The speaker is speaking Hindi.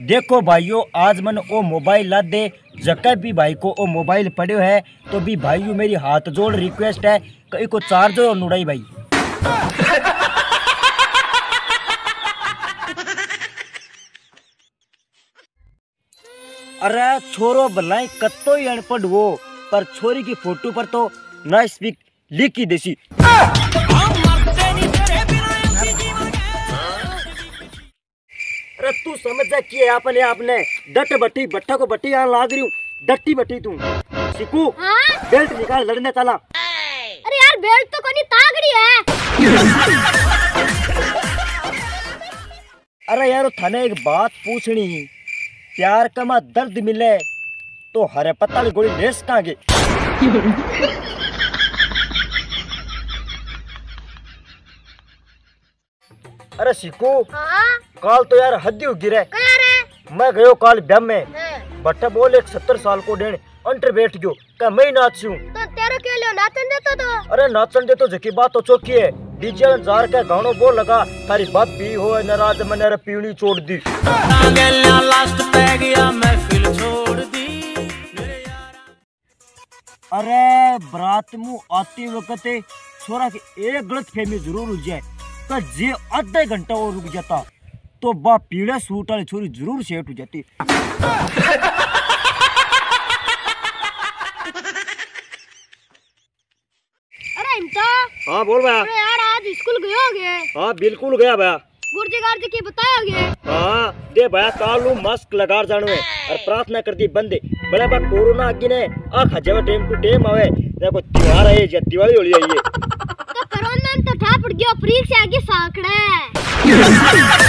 देखो भाइयों, आज मन ओ मोबाइल ला दे, जब भी भाई को ओ मोबाइल पड़ो है तो भी भाइयों मेरी हाथ जोड़ रिक्वेस्ट है कि को चार्जर और नुड़ाई भाई। अरे छोरो भलाई कत्तो ही अनपढ़ हो, पर छोरी की फोटो पर तो ना स्पीक लिख ही देसी। अरे तू समझ जा कि आपने आपने डट बट्टी बट्टा को बट्टी यहाँ लाग रही हूँ, डट्टी बट्टी तू सिकू। हाँ? बेल्ट निकाल लड़ने चला। अरे यार बेल्ट तो कोनी तागड़ी है। अरे यार थाने एक बात पूछनी, प्यार का मां दर्द मिले तो हरे पत्ता की गोली लेस कहाँ गे? अरे शिकू, हाँ? काल तो यार हद्दी गिरे। मैं गयो काल ब्याह में, बट्टा बोल एक 70 साल को डेण अंटर बैठ गयो का मैं नाचूं तो तेरे के लिए नाचन देतो तो। अरे नाचन दे तो जकी बात तो चौकी है, डीजे जार के गानो बोल लगा तारी बाप भी हो नाराज मैंने रे पीणी छोड़ दी। लास्ट पे गया महफिल छोड़ दी। अरे बरात मु आते वक्त छोरा की एक गलत फहमी जरूर हो जाए तो जे आधा घंटा और रुक जाता तो बा पीड़े सूट वाली छोरी जरूर सेट हो जाती। अरे इंता। हाँ बोल भैया। अरे यार आज स्कूल गया होगे? हाँ बिल्कुल गया भैया। गुरुजी गार्जी की बताओगे? हाँ दे भैया कालू मास्क लगा जानो है और प्रार्थना कर दी बंदे बड़े बा कोरोना आगे ने आखा जब टाइम टू टाइम आवे देखो त्योहार है या दिवाली होली है ये तो कोरोना तो ठा पड़ गया, परीक्षा आगे साकड़ा है।